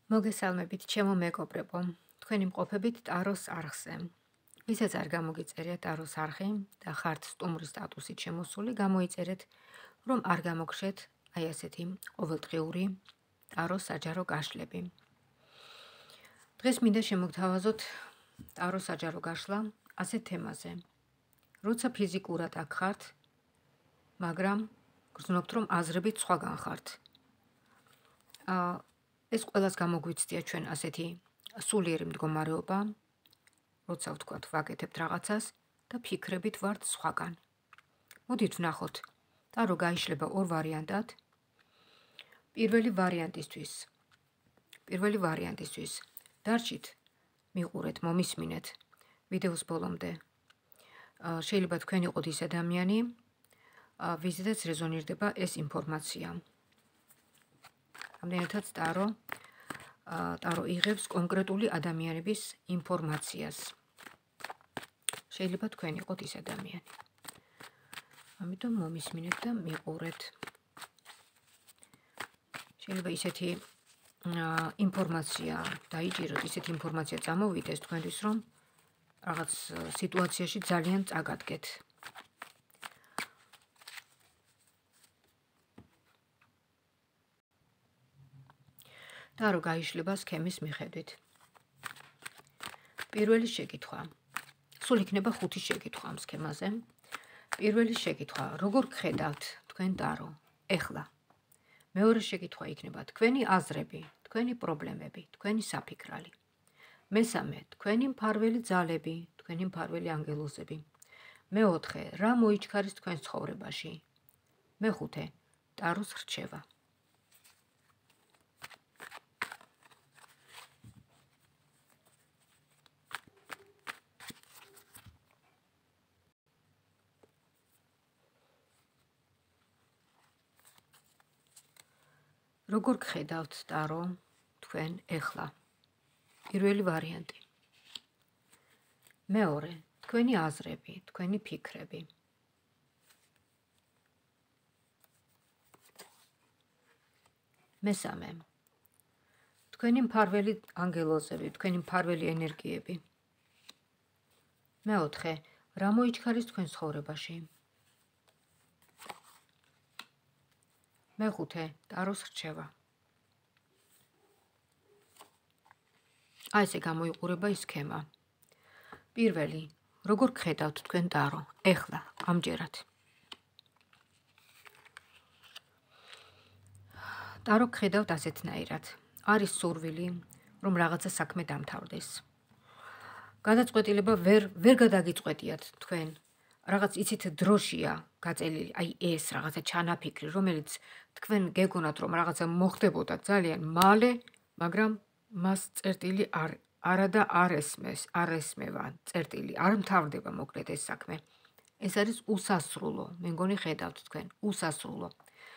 მოგესალმებით, ჩემო მეგობრებო. თქვენი მყოფებით ტაროს არხზე. ვისაც არ გამოგიწერია ტაროს არხი და ხართ სტუმრის სტატუსით შემოსული, გამოიწერეთ, რომ არ გამოგხსეთ აი ასეთი ყოველდღიური ტაროს საჯარო გაშლები. დღეს მინდა შემოგთავაზოთ ტაროს საჯარო გაშლა ასეთ თემაზე. როცა ფიზიკურად აქ ხართ, მაგრამ გრძნობთ, რომ აზრებით სხვაგან ხართ. ეს ყველას გამოგვიცდია ჩვენ ასეთი სულიერი მდგომარეობა, როცა ვთქვათ, ვაკეთებთ რაღაცას და ფიქრებით ვართ სხვაგან. მოდით ვნახოთ, ტარო გაიშლება ორ ვარიანტად. პირველი ვარიანტისთვის დარჩით, მიყურეთ, მომისმინეთ ვიდეოს ბოლომდე. შეიძლება თქვენ იყოთ ის ადამიანი, ვიზედაც რეზონირდება ეს ინფორმაცია. ამდენადაც ტარო იღებს კონკრეტული ადამიანების ინფორმაციას. შეიძლება თქვენ იყოთ ის ადამიანი. ამიტომ მომისმინეთ და მიყურეთ. შეიძლება ისეთი ინფორმაცია დაიჭიროთ, ისეთი ინფორმაცია წამოვიდეს თქვენთვის, რომ რაღაც სიტუაციაში ძალიან წაგადგეთ. ტარო გაიშლება სქემის მიხედვით. პირველი შეკითხვა. სულ იქნება 5 შეკითხვა ამ სქემაზე. პირველი შეკითხვა, როგორ გხედავთ თქვენ ტარო? ეხლა. მეორე შეკითხვა იქნება თქვენი აზრები, თქვენი პრობლემები, თქვენი საფიქრალი. მესამე, თქვენი მფარველი ძალები, თქვენი მფარველი ანგელოზები. მეოთხე, რა მოიჩქარის თქვენ ცხოვრებაში? მეხუთე, ტაროს რჩევა. როგორ გხედავთ ტარო თქვენ ეხლა? პირველი ვარიანტი. მეორე, თქვენი აზრები, თქვენი ფიქრები. მესამე, თქვენი მფარველი ანგელოზები, თქვენი მფარველი ენერგიები. მეოთხე, რა მოიჩქარის თქვენ ცხოვრებაში? მეხუთე, ტაროს რჩევა. აი ესე გამოიყურება ის სქემა. პირველი, როგორ გხედავთ თქვენ ტარო? ეხლა, ამჯერად. ტარო გხედავთ ასეთნაირად. არის სურვილი, რომ რაღაცა საქმე დამთავრდეს. გადაწყვეტილება ვერ გადაგიწყვეტიათ თქვენ. რაღაც იცით დროშია გაწელილი, აი ეს რაღაცა ჩანაფიქრი, რომელიც თქვენ გეგონათ, რომ რაღაცა მოხდებოდა ძალიან მალე, მაგრამ მას წერტილი არა და არ ესმევა წერტილი, არ მთავრდება მოკლედ ეს საქმე. ეს არის უსასრულო, მე მგონი ხედავთ თქვენ, უსასრულო.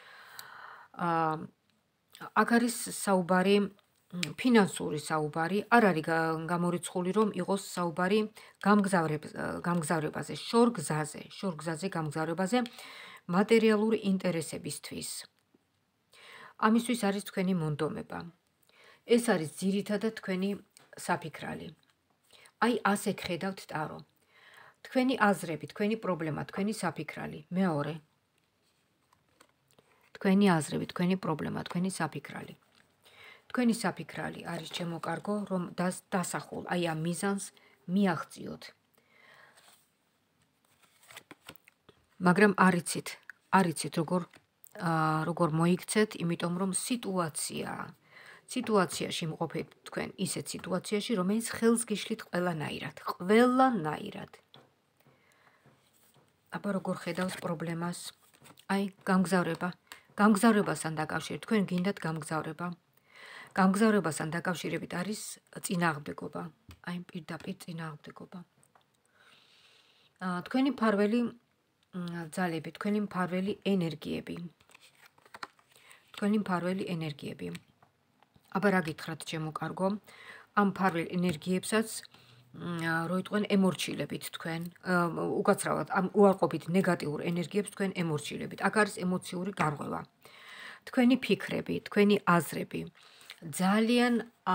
აქ არის საუბარი, ფინანსური საუბარი, არ არის გამორიცხული, რომ იყოს საუბარი გამგზავრებაზე, შორგზაზე გამგზავრებაზე, მატერიალური ინტერესებისთვის. ამისთვის არის თქვენი მონდომება. ეს არის ძირითადად თქვენი საფიქრალი. აი ასე გხედავთ ტარო. თქვენი აზრები, თქვენი პრობლემა, თქვენი საფიქრალი. მეორე. თქვენი აზრები, თქვენი პრობლემა, თქვენი საფიქრალი. თქვენი საფიქრალი არის ჩემო კარგო, რომ დასახულ აი ამ მიზანს მიაღწიოთ. მაგრამ არიცით როგორ მოიქცეთ, იმიტომ რომ სიტუაციაში მყოფეთ თქვენ ისეთ სიტუაციაში, რომელიც ხელს გიშლით ყველანაირად. აბა როგორ ხედავს პრობლემას? აი, გამგზავრებასთან დაკავშირებით, თქვენ გინდათ გამგზავრება. გამგზავრებასთან დაკავშირებით არის წინააღმდეგობა. აი, პირდაპირ წინააღმდეგობა. თქვენი მფარველი ძალები, თქვენი მფარველი ენერგიები. აბა რა გითხრათ ჩემო კარგო? ამ მფარველ ენერგიებსაც როიტყვენ ემორჩილებით თქვენ, უკაცრავად ამ უარყოფით ნეგატიურ ენერგიებს თქვენ ემორჩილებით. აქ არის ემოციური გარღვევა. თქვენი ფიქრები, თქვენი აზრები, ძალიან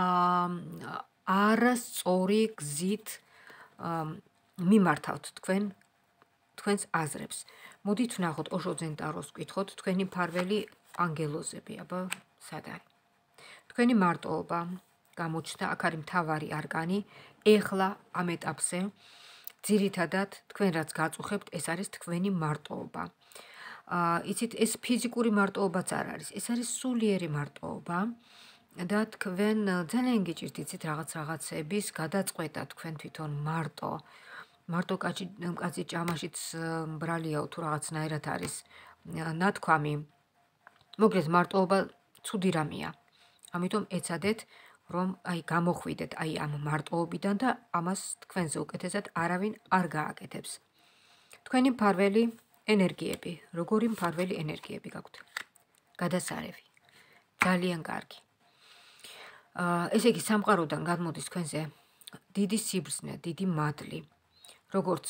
არასწორი გზით მიმართავთ თქვენს აზრებს. მოდით ვნახოთ ოშოძენ ტაროს ვკითხოთ თქვენი მფარველი ანგელოზები, აბა სად არის? თქვენი მარტოობა გამოჩნდა, აქ არის მთავარი არკანი. ეხლა ამ ეტაპზე ძირითადად თქვენ რაც გაწუხებთ, ეს არის თქვენი მარტოობა. იცით, ეს ფიზიკური მარტოობაც არ არის, ეს არის სულიერი მარტოობა და თქვენ ძალიან გიჭირთ იცით რაღაცების გადაწყვეტა თქვენ თვითონ მარტო კაცი ჭამაშიც ბრალიაო თუ რაღაცნაირად არის ნათქვამი. მოკლედ მარტოობა ცუდი რამეა. ამიტომ ეცადეთ რომ გამოხვიდეთ ამ მარტოობიდან და ამას თქვენზე უკეთესად არავინ არ გააკეთებს. თქვენი მფარველი ენერგიები, როგორი მფარველი ენერგიები გაქვთ? გადასარევი. ძალიან კარგი. ესე იგი სამყაროდან გადმოდის თქვენზე დიდი სიბრძნე, დიდი მადლი. როგორც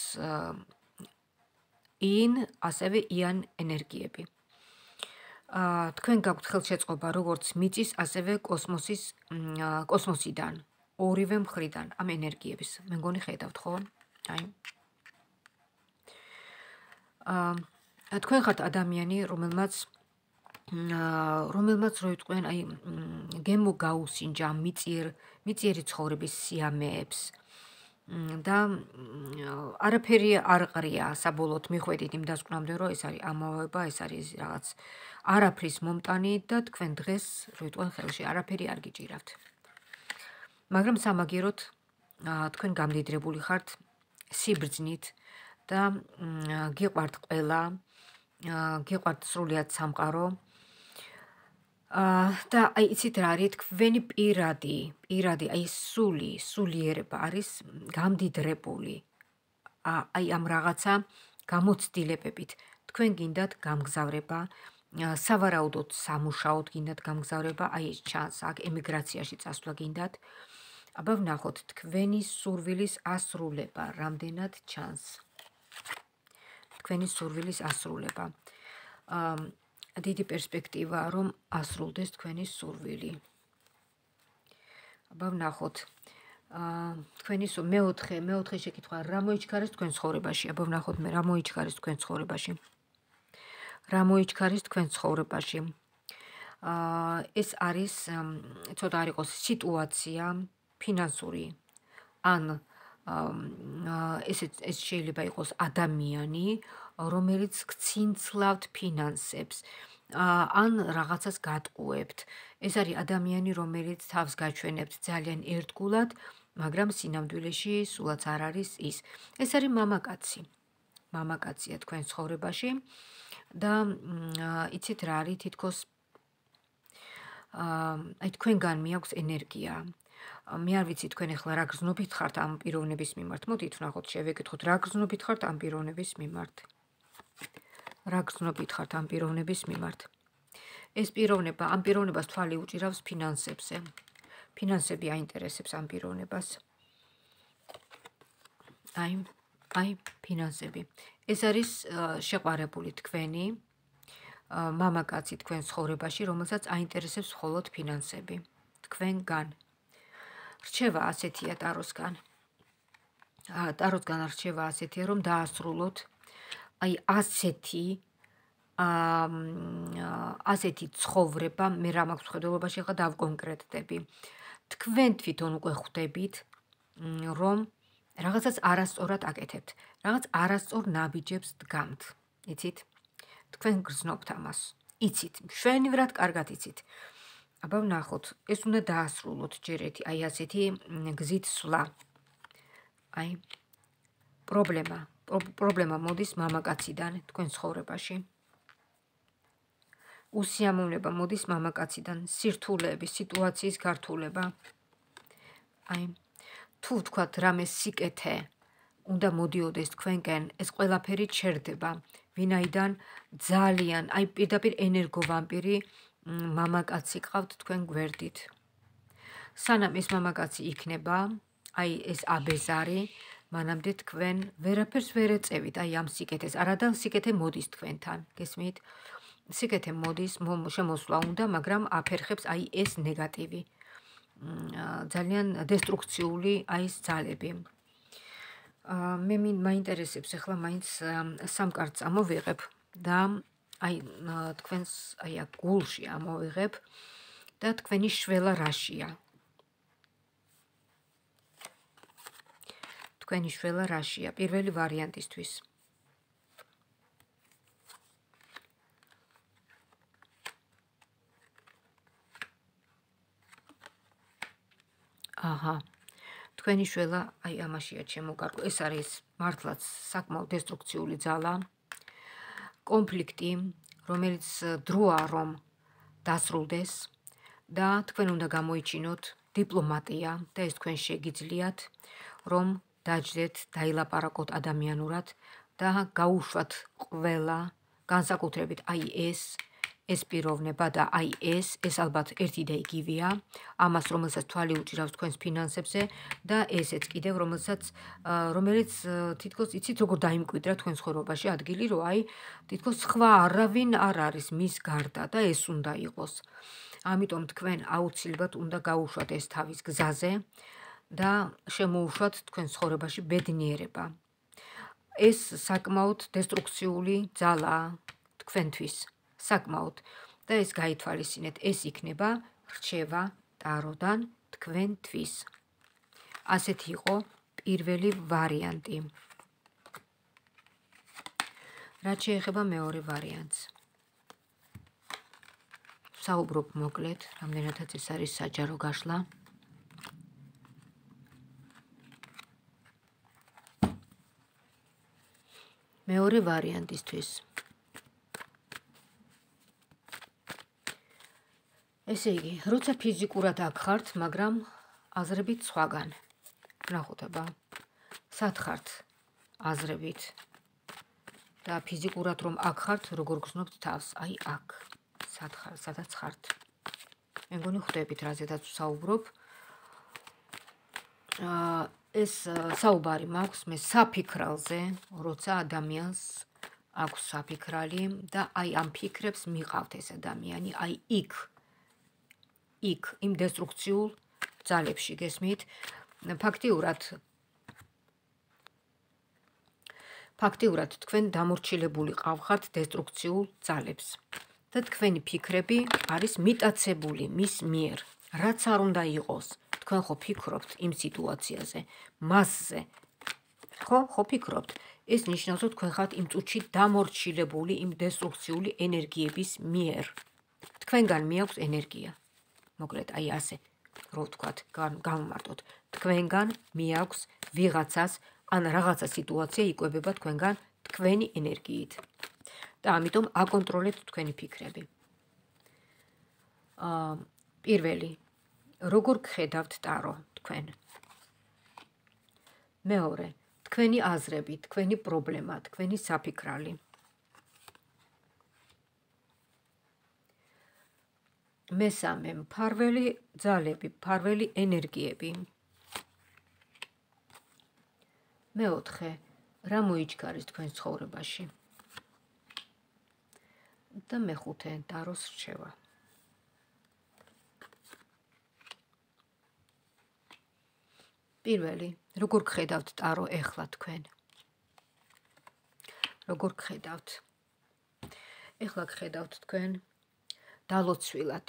ინ, ასევე იან ენერგიები. თქვენ გაქვთ ხელშეწყობა როგორც მიწის, ასევე კოსმოსიდან, ორივე მხრიდან ამ ენერგიების. მე მგონი ხედავთ, ხო? თქვენ ხართ ადამიანი, რომელმაც როიტყვიან, გემოგაუსინჯა მიწიერი ცხოვრების სიამეებს და არაფერი არ ყრია საბოლოოდ მიხვედით იმ დასკვნამდე, რომ ეს არის ამავება, ეს არის რაღაც არაფრის მომტანი და თქვენ დღეს როიტყვიან ხელში არაფერი არ გიჭირავთ. მაგრამ სამაგიეროდ თქვენ გამდიდრებული ხართ სიბრძნით და გიყვართ ყველა, გიყვართ სრულიად სამყარო. და იცით რა არის, თქვენი პირადი, სულიერება არის გამდიდრებული. ამ რაღაცა გამოცდილებებით. თქვენ გინდათ გამგზავრება, სავარაუდოდ სამუშაოდ გინდათ გამგზავრება, ეს ჩანს, აქ ემიგრაციაში წასვლა გინდათ. აბა ვნახოთ თქვენი სურვილის ასრულება, რამდენად ჩანს. თქვენი სურვილის ასრულება. დიდი პერსპექტივაა, რომ ასრულდეს თქვენი სურვილი. აბა ვნახოთ. თქვენი მეოთხე შეკითხვა, რა მოიჩქარეს თქვენ ცხოვრებაში? აბა ვნახოთ მე რა მოიჩქარეს თქვენ ცხოვრებაში. რა მოიჩქარეს თქვენ ცხოვრებაში? ეს არის ცოტა არ იყოს სიტუაცია ფინანსური. ან ეს შეიძლება იყოს ადამიანი, რომელიც გცინცლავთ ფინანსებს, ან რაღაცას გატყუებთ. ეს არის ადამიანი, რომელიც თავს გაჩვენებთ ძალიან ერთგულად, მაგრამ სინამდვილეში სულაც არ არის ის. ეს არის მამაკაცია თქვენ ცხოვრებაში და იცით რა არის, თითქოს თქვენგან მიაქვს ენერგია. მე არ ვიცი თქვენ ახლა რა გრძნობით ხართ ამ პიროვნების მიმართ. მოდით ვნახოთ, შევეკითხოთ რა გრძნობით ხართ ამ პიროვნების მიმართ. რა გრძნობით ხართ ამ პიროვნების მიმართ. ეს პიროვნება, ამ პიროვნებას თვალი უჭირავს ფინანსებზე. ფინანსები აინტერესებს ამ პიროვნებას. ფინანსები. ეს არის შეყვარებული თქვენი მამაკაცი თქვენ ცხოვრებაში, რომელსაც აინტერესებს მხოლოდ ფინანსები. თქვენგან. რჩევა ასეთია ტაროსგან. ტაროსგან რჩევა ასეთია, რომ დაასრულოთ ასეთი ცხოვრება, მე რა მაქვს ხედულობაში ახლა დავკონკრეტდები. თქვენ თვითონ უკვე ხვდებით, რომ რაღაცას არასწორად აკეთებთ, რაღაც არასწორ ნაბიჯებს დგამთ, იცით? თქვენ გრძნობთ ამას. იცით, მშვენივრად კარგად იცით. აბა ვნახოთ, ეს უნდა დაასრულოთ ჯერ ერთი, ასეთი გზით სვლა. პრობლემა მოდის მამაკაციდან თქვენ ცხოვრებაში. უსიამოვნება მოდის მამაკაციდან, სირთულეები, სიტუაციის გართულება. თუ ვთქვათ რამე სიკეთე უნდა მოდიოდეს თქვენკენ, ეს ყველაფერი ჩერდება, ვინაიდან ძალიან, პირდაპირ ენერგოვამპირი მამაკაცი ყავთ თქვენ გვერდით. სანამ ეს მამაკაცი იქნება, ეს აბეზარი, მანამდე თქვენ ვერაფერს ვერ ეწევით ამ სიკეთეს, არადა სიკეთე მოდის თქვენთან, გესმით? სიკეთე მოდის, შემოსვლა უნდა, მაგრამ აფერხებს აი ეს ნეგატივი. ძალიან დესტრუქციული აი ეს ძალები. მე მაინტერესებს ახლა მაინც სამ კარტს ამოვიღებ და აი თქვენს აი აქ გულში ამოვიღებ და თქვენი შველა რაშია. თქვენი შველა რაშია პირველი ვარიანტისთვის. აჰა. თქვენი შველა აი ამაშია ჩემო კარგო. ეს არის მართლაც საკმაოდ დესტრუქციული ძალა. კონფლიქტი, რომელიც დროა რომ დასრულდეს და თქვენ უნდა გამოიჩინოთ დიპლომატია და ეს თქვენ შეგიძლიათ რომ დაჯდეთ, დაილაპარაკოთ ადამიანურად და გაუშვათ ყველა განსაკუთრებით აი ეს პიროვნება და აი ეს ალბათ ერთი და იგივეა, ამას რომელსაც თვალი უჭირავს თქვენს ფინანსებზე და ესეც კიდევ რომელიც თითქოს იცით როგორ დაიმკვიდრა თქვენ ცხოვრებაში ადგილი, რომ აი თითქოს სხვა არავინ არ არის მის გარდა და ეს უნდა იყოს. ამიტომ თქვენ აუცილებლად უნდა გაუშვათ ეს თავის გზაზე და შემოუშვათ თქვენ ცხოვრებაში ბედნიერება. ეს საკმაოდ დესტრუქციული ძალაა თქვენთვის. საკმაოდ და ეს გაითვალისწინეთ, ეს იქნება რჩევა ტაროდან თქვენთვის. ასეთი იყო პირველი ვარიანტი. რაც შეეხება მეორე ვარიანტს. საუბრობ მოკლედ, რამდენადაც ეს არის საჯარო გაშლა. მეორე ვარიანტისთვის. ესე იგი, როცა ფიზიკურად აქ ხართ, მაგრამ აზრებით სხვაგან. ნახოთ აბა, სად ხართ აზრებით და ფიზიკურად რომ აქ ხართ, როგორ გრძნობთ თავს, აი აქ. სადაც ხართ. მე მგონი ხვდებით, რაზედაც ვსაუბრობ. ეს საუბარი მაქვს მე საფიქრალზე, როცა ადამიანს აქვს საფიქრალი და აი ამ ფიქრებს მიყავთ ეს ადამიანი, აი იქ იმ დესტრუქციულ ძალებში გესმით. ფაქტიურად თქვენ დამორჩილებული ყავხართ დესტრუქციულ ძალებს და თქვენი ფიქრები არის მიტაცებული მის მიერ, რაც არ უნდა იყოს. თქვენ ხო ფიქრობთ იმ სიტუაციაზე, მასზე. ხო ფიქრობთ. ეს ნიშნავს, რომ თქვენ ხართ იმ წუთში დამორჩილებული იმ დესტრუქციული ენერგიების მიერ. თქვენგან მიაქვს ენერგია. მოკლედ, აი ასე, რო ვთქვათ, გავმარტოთ. თქვენგან მიაქვს ვიღაცას, ან რაღაცა სიტუაცია იკვებება თქვენგან თქვენი ენერგიით. და ამიტომ აკონტროლეთ თქვენი ფიქრები. პირველი, როგორ გხედავთ ტარო თქვენ? მეორე, თქვენი აზრები, თქვენი პრობლემა, თქვენი საფიქრალი. მესამე, მფარველი ძალები, მფარველი ენერგიები. მეოთხე, რა მოიჩქარის თქვენ ცხოვრებაში? და მეხუთე, ტაროს რჩევა. პირველი, როგორ გხედავთ ტარო ეხლა თქვენ? როგორ გხედავთ? ეხლა გხედავთ თქვენ დალოცვილად.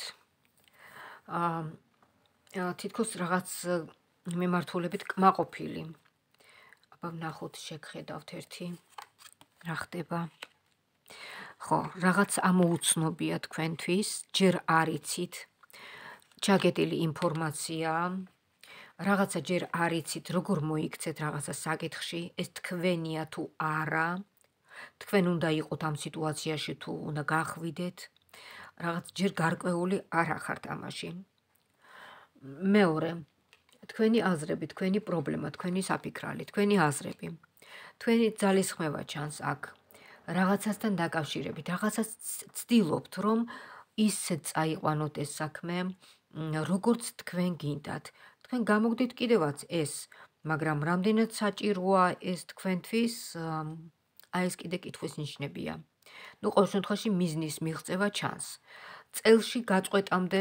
თითქოს რაღაც მიმართულებით კმაყოფილი. აბა ვნახოთ, შეგხედავთ ერთი. რა ხდება? ხო, რაღაც ამოუცნობია თქვენთვის, ჯერ არ იცით. ჩაგეტილი ინფორმაცია. რაღაცა ჯერ არ იცით, როგორ მოიქცეთ რაღაცა საკითხში, ეს თქვენია თუ არა. თქვენ უნდა იყოთ ამ სიტუაციაში თუ უნდა გახვიდეთ. რაღაც ჯერ გარკვეული არ ახართ ამაში. მეორე, თქვენი აზრები, თქვენი პრობლემა, თქვენი საფიქრალი, თქვენი აზრები. თქვენი ძალისხმევა ჩანს აქ. რაღაცასთან დაკავშირებით, რაღაცას ცდილობთ, რომ ისე წაიყვანოთ ეს საქმე, როგორც თქვენ გინდათ. თქვენ გამოგდით კიდევაც ეს, მაგრამ რამდენად საჭიროა ეს თქვენთვის, აი ეს კიდე კითხვის ნიშნებია. ნუ ყოველ შემთხვევაში მიზნის მიღწევა ჩანს. წელში გაწყვეტამდე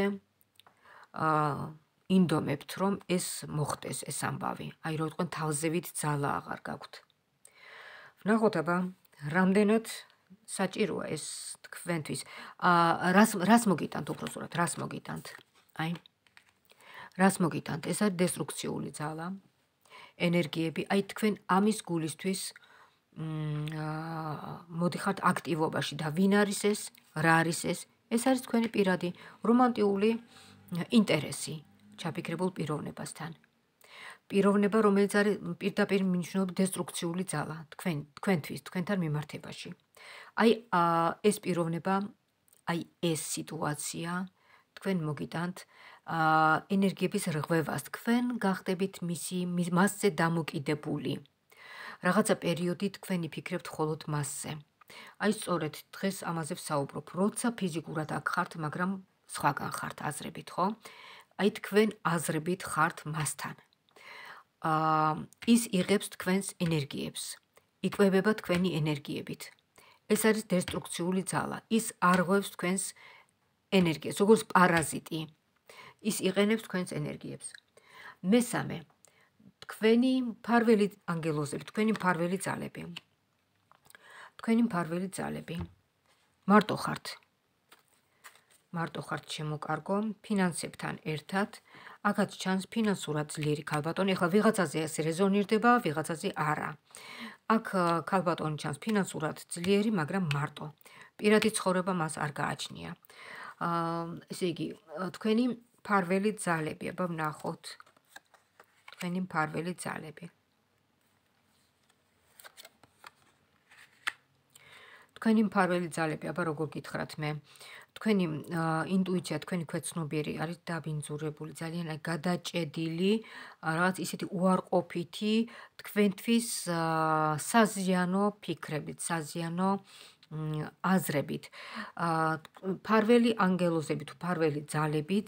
ინდომებთ, რომ ეს მოხდეს ეს ამბავი. აი რო თქვენ თავზევით ძალა აღარ გაქვთ. ვნახოთ აბა, რამდენად საჭიროა ეს თქვენთვის. რას მოგიტანთ უბრალოდ, რას მოგიტანთ? აი რას მოგიტანთ? ეს არის დესტრუქციული ძალა, ენერგიები. აი თქვენ ამის გულისთვის მოდიხართ აქტივობაში და ვინ არის ეს? რა არის ეს? ეს არის თქვენი პირადი რომანტიული ინტერესი ჩაფიქრებულ პიროვნებასთან. პიროვნება, რომელიც არის პირდაპირ მნიშვნელობით დესტრუქციული ძალა თქვენთვის, თქვენთან მიმართებაში. აი ეს პიროვნება, აი ეს სიტუაცია თქვენ მოგიტანთ ენერგიების რღვევას, თქვენ გახდებით მასზე დამოკიდებული. რაღაცა პერიოდი თქვენ იფიქრებთ მხოლოდ მასზე. აი სწორედ დღეს ამაზე ვსაუბრობ, როცა ფიზიკურად აქ ხართ, მაგრამ სხვაგან ხართ აზრებით, ხო? აი თქვენ აზრებით ხართ მასთან. ის იღებს თქვენს ენერგიებს, იკვებება თქვენი ენერგიებით. ეს არის დესტრუქციული ძალა. ის არღვევს თქვენს ენერგიას, როგორც პარაზიტი. ის იყენებს თქვენს ენერგიებს. მესამე, თქვენი მფარველი ანგელოზები, თქვენი მფარველი ძალები. თქვენი მფარველი ძალები. მარტო ხართ. მარტო ხართ შემოკარგო, ფინანსებთან ერთად. აქაც ჩანს ფინანსურად ძლიერი ქალბატონი. ეხლა ვიღაცაზე ეს რეზონირდება, ვიღაცაზე არა. აქ ქალბატონი ჩანს ფინანსურად ძლიერი, მაგრამ მარტო. პირადი ცხოვრება მას არ გააჩნია. ესე იგი, თქვენი მფარველი ძალები, აბა ვნახოთ. თქვენი მფარველი ძალები. თქვენი მფარველი ძალები, აბა როგორ გითხრათ მე? თქვენი ინტუიცია, თქვენი ქვეცნობიერი არის დაბინძურებული, ძალიან გადაჭედილი, რაღაც ისეთი უარყოფითი, თქვენთვის საზიანო ფიქრებით, საზიანო აზრებით. მფარველი ანგელოზებით, მფარველი ძალებიც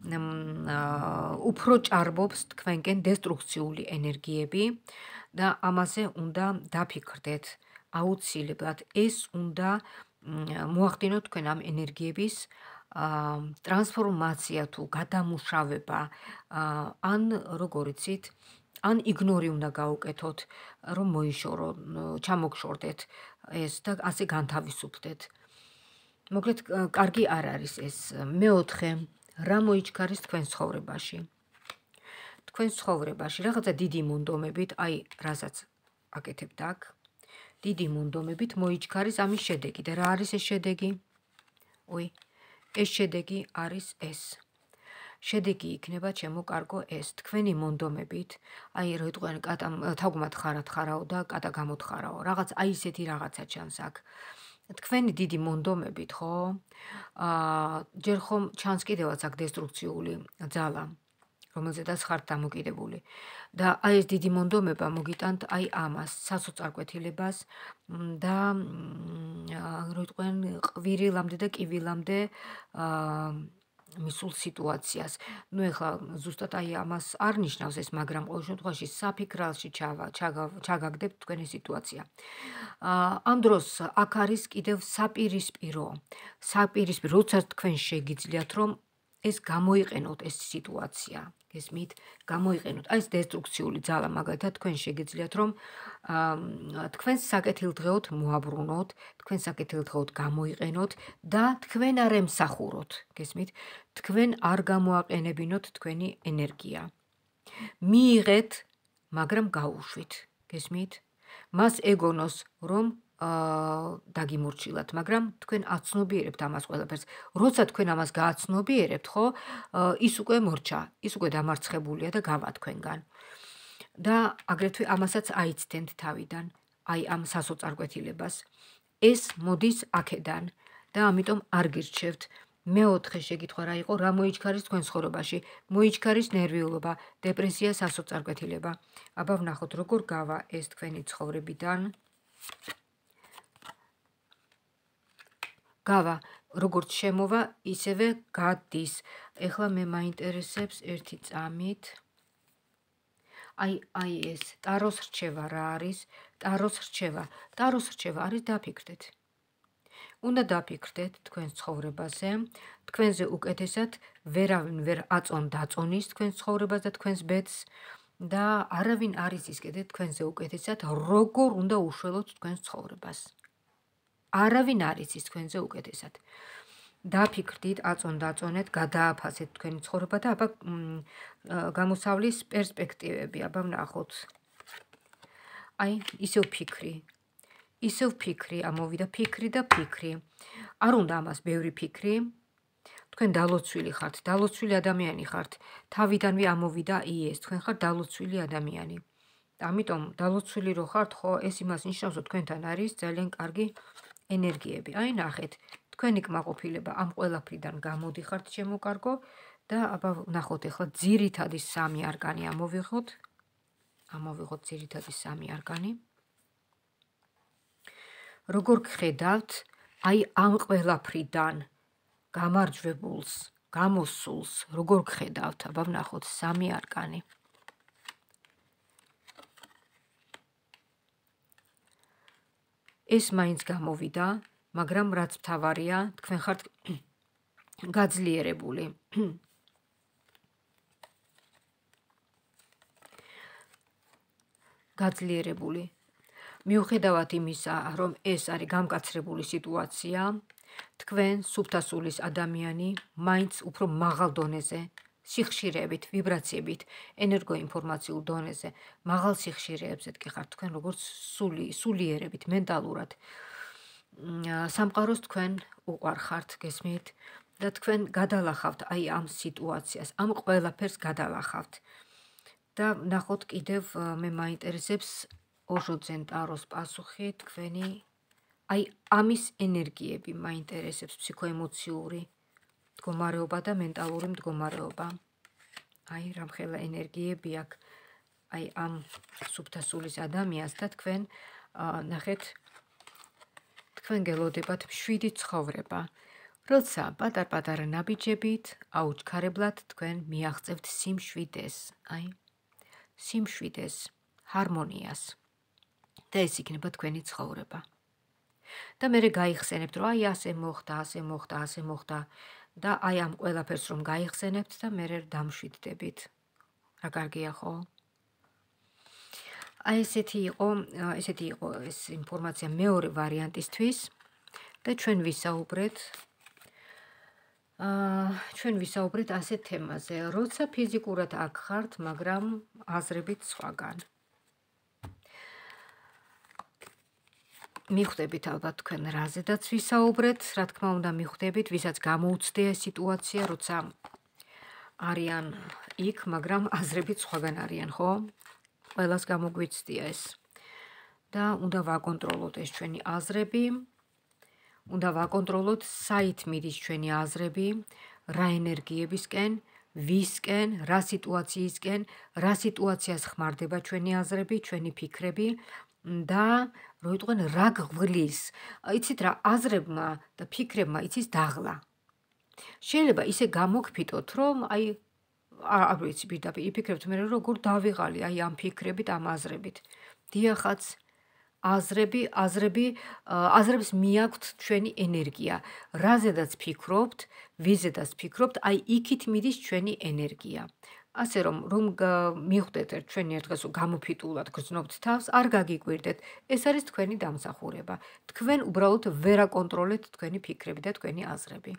უფრო ჭარბობს თქვენკენ დესტრუქციული ენერგიები და ამაზე უნდა დაფიქრდეთ. აუცილებლად ეს უნდა მოახდინოთ თქვენ ამ ენერგიების ტრანსფორმაცია თუ გადამუშავება, ან როგორ იცით, ან იგნორი უნდა გაუკეთოთ, რომ მოიშორო, ჩამოგშორდეთ ეს და ასე განთავისუფლდეთ. მოკლედ, კარგი არ არის ეს. მეოთხე, რა მოიჩქარის თქვენ ცხოვრებაში? თქვენ ცხოვრებაში რაღაცა დიდი მონდომებით, აი, რასაც აკეთებთ აქ, დიდი მონდომებით მოიჩქარის ამის შედეგი. და რა არის ეს შედეგი? ეს შედეგი არის ეს. შედეგი იქნება ჩემო კარგო ეს. თქვენი მონდომებით, აი რო იყვენ თაგვმად ხარაო და კატა გამოთხარაო. რაღაც აი ისეთი რაღაცა ჩანს აქ. თქვენი დიდი მონდომებით, ხო? ჯერ ხომ ჩანს კიდევაც აქ დესტრუქციული ძალა, რომელზედაც ხართ დამოკიდებული. და აი ეს დიდი მონდომება მოგიტანთ აი ამას, სასოწარკვეთილებას და რო იყვენ ყვირილამდე და კივილამდე მისულ სიტუაციას. ნუ ეხლა ზუსტად აი ამას არ ნიშნავს ეს, მაგრამ ყოველ შემთხვევაში საფიქრალში ჩაგაგდებთ თქვენი სიტუაცია. ამ დროს აქ არის კიდევ საპირისპირო, როცა თქვენ შეგიძლიათ, რომ ეს გამოიყენოთ ეს სიტუაცია. გესმით? გამოიყენოთ. აი ეს დესტრუქციული ძალა მაგალითად თქვენ შეგიძლიათ, რომ თქვენს საკეთილდღეოდ მოაბრუნოთ, თქვენ საკეთილდღეოდ გამოიყენოთ და თქვენ არ ემსახუროთ. გესმით? თქვენ არ გამოაყენებინოთ თქვენი ენერგია. მიიღეთ, მაგრამ გაუშვით. გესმით? მას ეგონოს, რომ დაგიმორჩილათ, მაგრამ თქვენ აცნობიერებთ ამას ყველაფერს. როცა თქვენ ამას გააცნობიერებთ, ხო, ის უკვე მორჩა, ის უკვე დამარცხებულია და გავა თქვენგან. და აგრეთვე ამასაც აიცდენთ თავიდან, აი ამ სასოწარკვეთილებას. ეს მოდის აქედან და ამიტომ არ გირჩევთ. მეოთხე შეკითხვა რა იყო? რა მოიჩქარის თქვენ ცხოვრებაში? მოიჩქარის ნერვიულობა, დეპრესია, სასოწარკვეთილება. აბა ვნახოთ, როგორ გავა ეს თქვენი ცხოვრებიდან. გავა, როგორც შემოვა, ისევე გადის. ეხლა მე მაინტერესებს ერთი წამით. აი ეს ტაროს რჩევა რა არის? ტაროს რჩევა არის დაფიქრდეთ. უნდა დაფიქრდეთ თქვენს ცხოვრებაზე, თქვენზე უკეთესად ვერავინ ვერ აწონ-დაწონის თქვენს ცხოვრებას და თქვენს ბედს და არავინ არ იცის კიდე თქვენზე უკეთესად როგორ უნდა უშველოთ თქვენს ცხოვრებას. არავინ არ იცის თქვენზე უკეთესად. დაფიქრდით, აწონ-დაწონეთ, გადააფასეთ თქვენი ცხოვრება და აბა გამოსავლის პერსპექტივები, აბა ვნახოთ. აი, ისევ ფიქრი, ამოვიდა ფიქრი და ფიქრი. არ უნდა ამას ბევრი ფიქრი. თქვენ დალოცვილი ხართ, დალოცვილი ადამიანი ხართ. თავიდანვე ამოვიდა ეს, თქვენ ხართ დალოცვილი ადამიანი. ამიტომ დალოცვილი რო ხართ, ხო, ეს იმას ნიშნავს, რომ თქვენთან არის ძალიან კარგი ენერგიები. აი, ნახეთ, თქვენი კმაყოფილება ამ ყველაფრიდან გამოდიხართ, ჩემო კარგო და აბა ვნახოთ ახლა ძირითადი 3 არგანი ამოვიღოთ. ამოვიღოთ ძირითადი 3 არგანი. როგორ გხედავთ აი ამ ყველაფრიდან გამარჯვებულს, გამოსულს, როგორ გხედავთ? აბა ვნახოთ 3 არგანი. ეს მაინც გამოვიდა, მაგრამ რაც მთავარია, თქვენ ხართ გაძლიერებული. გაძლიერებული. მიუხედავად იმისა, რომ ეს არის გამკაცრებული სიტუაცია, თქვენ სუფთასულის ადამიანი მაინც უფრო მაღალ დონეზე, სიხშირეებით, ვიბრაციებით, ენერგოინფორმაციულ დონეზე, მაღალ სიხშირეებზე კი ხართ თქვენ როგორც სულიერებით, მენტალურად. სამყაროს თქვენ უყვარხართ, გესმით? და თქვენ გადალახავთ აი ამ სიტუაციას, ამ ყველაფერს გადალახავთ. და ნახოთ კიდევ მე მაინტერესებს ოჟოძენ ტაროს პასუხი თქვენი აი ამის ენერგიები მაინტერესებს ფსიქოემოციური მდგომარეობა და მენტალური მდგომარეობა. აი რამხელა ენერგიები აქვს აი ამ სუფთასულის ადამიანს და თქვენ ნახეთ თქვენ გელოდებათ მშვიდი ცხოვრება. როცა პატარ-პატარა ნაბიჯებით აუჩქარებლად თქვენ მიაღწევთ სიმშვიდეს, აი სიმშვიდეს, ჰარმონიას. და ეს იქნება თქვენი ცხოვრება. და მერე გაიხსენებთ, რომ აი ასე მოხდა და აი ამ ყველაფერს რომ გაიხსენებთ და მერე დამშვიდდებით. რა კარგია ხო? აი ესეთი იყო ეს ინფორმაცია მეორე ვარიანტისთვის და ჩვენ ვისაუბრეთ ასეთ თემაზე, როცა ფიზიკურად აქ ხართ, მაგრამ აზრებით სხვაგან. მიხვდებით ალბათ თქვენ რაზედაც ვისაუბრეთ, რა თქმა უნდა მიხვდებით, ვისაც გამოუცდია სიტუაცია, როცა არიან იქ, მაგრამ აზრებით სხვაგან არიან, ხო? ყველას გამოგვიცდია ეს. და უნდა ვაკონტროლოთ ეს ჩვენი აზრები, უნდა ვაკონტროლოთ საით მიდის ჩვენი აზრები, რა ენერგიებისკენ, ვისკენ, რა სიტუაციისკენ, რა სიტუაციას ხმარდება ჩვენი აზრები, ჩვენი ფიქრები და რო იტყვენ რა გვლის. იცით რა, აზრებმა და ფიქრებმა იცის დაღლა. შეიძლება ისე გამოგფიტოთ, რომ აი არ ვიცი, პირდაპირ იფიქრებთ მე როგორ დავიღალი აი ამ ფიქრებით, ამ აზრებით. დიახაც აზრებს მიაქვთ ჩვენი ენერგია. რაზედაც ფიქრობთ, ვიზედაც ფიქრობთ, აი იქით მიდის ჩვენი ენერგია. ასე რომ მიხვდეთ ჩვენი ერთ დღეს გამოფიტულად გრძნობთ თავს, არ გაგიკვირდეთ. ეს არის თქვენი დამსახურება. თქვენ უბრალოდ ვერ აკონტროლეთ თქვენი ფიქრები და თქვენი აზრები.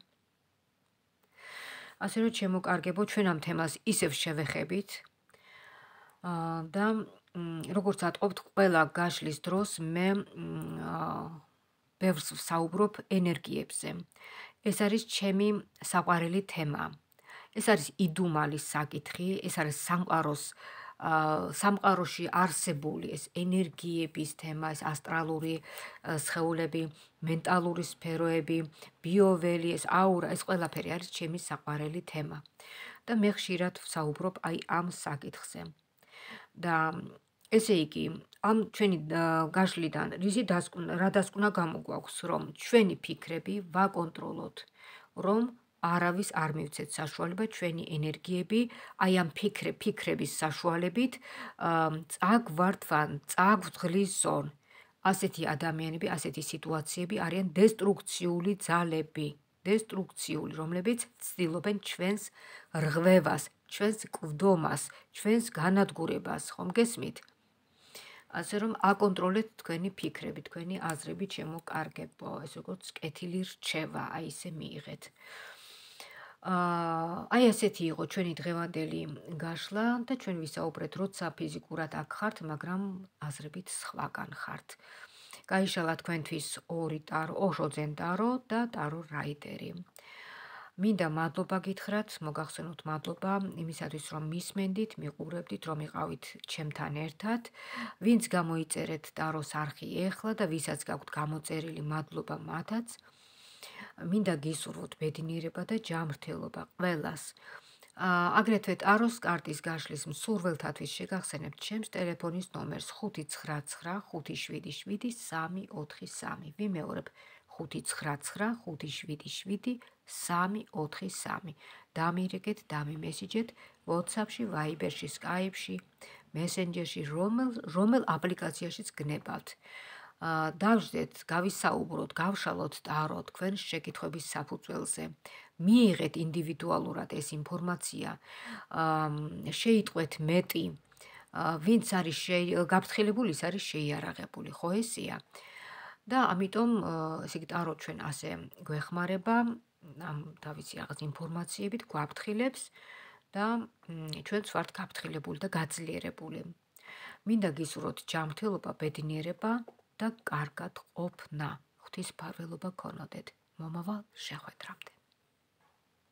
ასე რომ შემოკარგებო, ჩვენ ამ თემას ისევ შევეხებით და როგორც ატყობთ, ყველა გაშლის დროს მე ბევრს ვსაუბრობ ენერგიებზე. ეს არის ჩემი საყვარელი თემა. ეს არის იდუმალის საკითხი, ეს არის სამყაროში არსებული ეს ენერგიების თემა, ეს ასტრალური სხეულები, მენტალური სფეროები, ბიოველი, ეს აურა, ეს ყველაფერი არის ჩემი საყვარელი თემა. და მე ხშირად ვსაუბრობ აი ამ საკითხზე. და ესე იგი, ამ ჩვენი გაშლიდან რა დასკვნა გამოგვაქვს, რომ ჩვენი ფიქრები ვაკონტროლოთ, რომ არავის არ მივცეთ საშუალება ჩვენი ენერგიები აი ამ ფიქრების საშუალებით წაგვართვან, წაგვძღლისწონ. ასეთი ადამიანები, ასეთი სიტუაციები არიან დესტრუქციული ძალები, დესტრუქციული, რომლებიც ცდილობენ ჩვენს რღვევას, ჩვენს კვდომას, ჩვენს განადგურებას, ხომ გესმით? ასე რომ აკონტროლეთ თქვენი ფიქრები, თქვენი აზრები, ჩემო კარგებო, ეს როგორც კეთილი რჩევა, აი ესე მიიღეთ. აი ასეთი იყო ჩვენი დღევანდელი გაშლა და ჩვენ ვისაუბრეთ, როცა ფიზიკურად აქ ხართ, მაგრამ აზრებით სხვაგან ხართ. გაიშალა თქვენთვის 2 ტარო, ოშოძენ ტარო და ტარო რაიდერი. მინდა მადლობა გითხრათ, მოგახსენოთ მადლობა იმისათვის, რომ მისმენდით, მიყურებდით, რომ იყავით ჩემთან ერთად. ვინც გამოიწერეთ ტაროს არხი ეხლა და ვისაც გაქვთ გამოწერილი, მადლობა მათაც. მინდა გისურვოთ ბედნიერება და ჯანმრთელობა ყველას. აგრეთვე ტაროს კარტის გაშლის მსურველთათვის შეგახსენებთ ჩემს ტელეფონის ნომერს 599577343. ვიმეორებ 599577343. დამირეკეთ, დამიმესიჯეთ WhatsApp-ში, Viber-ში, Skype-ში, Messenger-ში, რომელ აპლიკაციაშიც გნებავთ. დავждეთ, გავისაუბროთ, გავშალოთ ტარო თქვენ შეკითხვების საფუძველზე. მიიღეთ ინდივიდუალურად ეს ინფორმაცია, შეიტყვეთ მეტი, ვინც არის გაფრთხილებული, ის არის შეიარაღებული, ხო ესეა? და ამიტომ ესე იგი ტარო ჩვენ ასე გვეხმარება, ამ თავისი რაღაც ინფორმაციებით გვაფრთხილებს და ჩვენც ვართ გაფრთხილებული და გაძლიერებული. მინდა გისურვოთ ჯანმრთელობა, ბედნიერება და კარგად ყოფნა. ღვთისმფარველობა გქონოდეთ. მომავალ შეხვედრამდე.